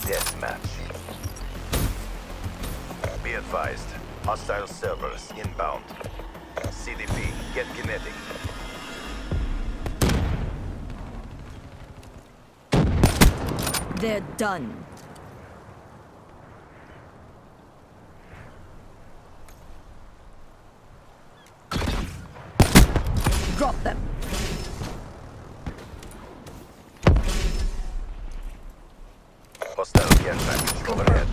deathmatch. Be advised, hostile servers inbound. CDP, get kinetic. They're done. Drop them. Hostile care package overhead.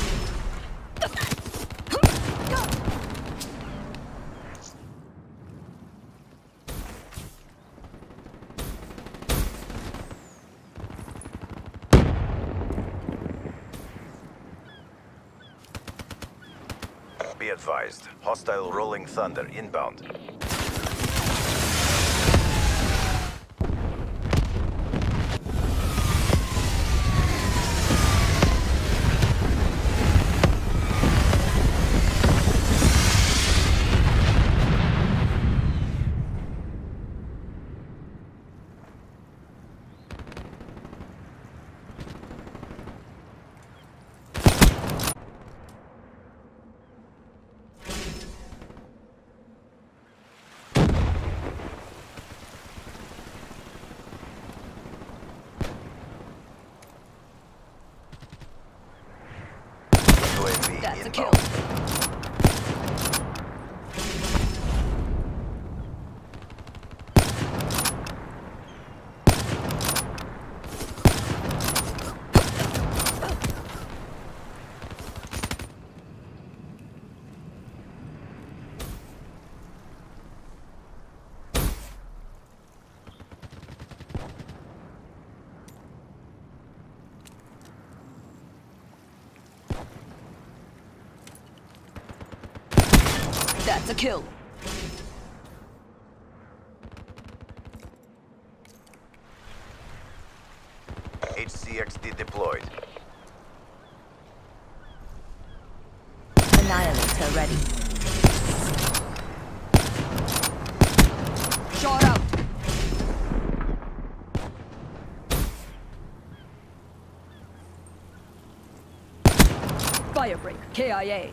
Be advised, hostile rolling thunder inbound. UAV That's a kill. inbound. That's a kill. HCXD deployed. Annihilator ready. Shot out. Firebreak. KIA.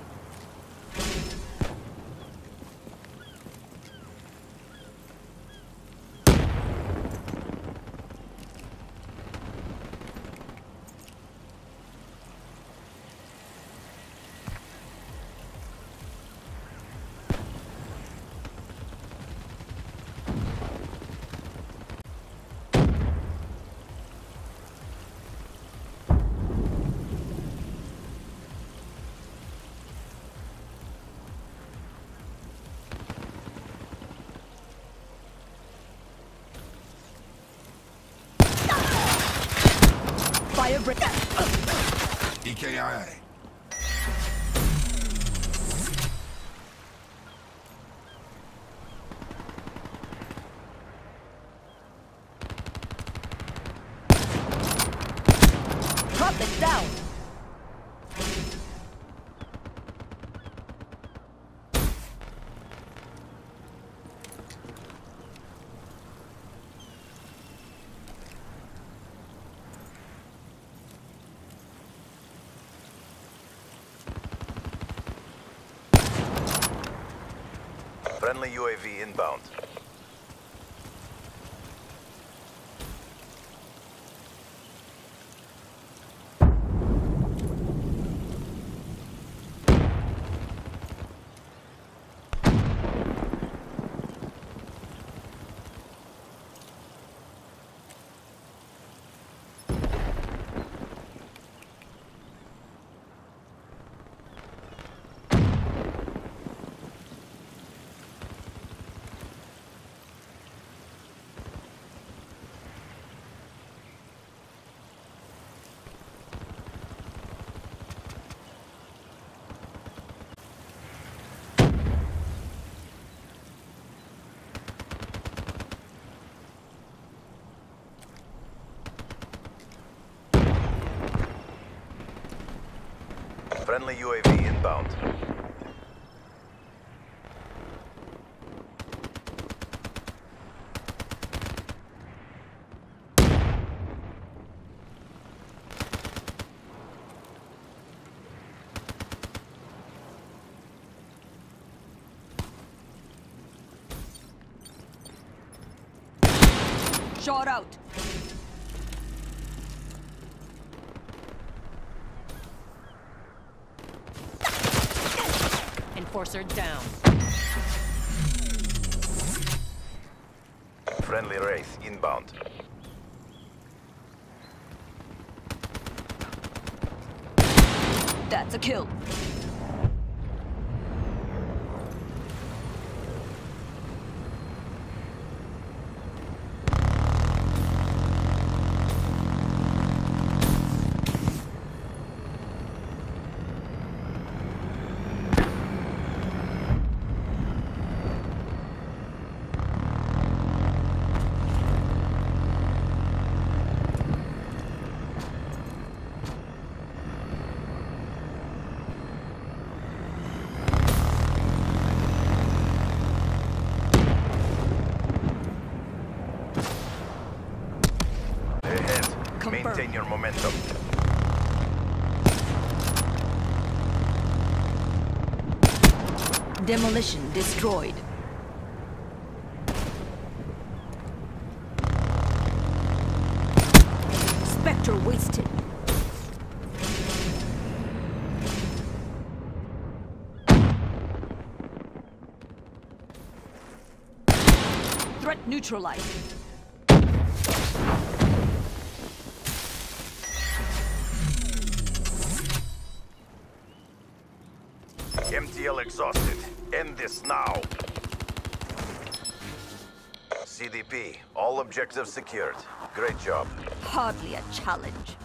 Firebreak. EKIA. Drop it down. Friendly UAV inbound. Friendly UAV inbound. Shot out. Enforcer down. Friendly Wraith inbound. That's a kill. Maintain your momentum. Demolition destroyed. Spectre wasted. Threat neutralized. MTL exhausted. End this now. CDP, all objectives secured. Great job. Hardly a challenge.